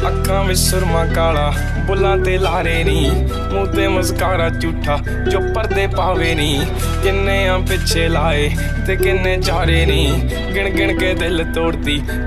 अखां विच सुरमा काला बुलां ते लारे नी, मूंह ते मस्कारा झूठा जो पर्दे पावे नी। किन्ने आ पिछे लाए ते किन्ने चारे नी, गिन गिन के दिल तोड़ती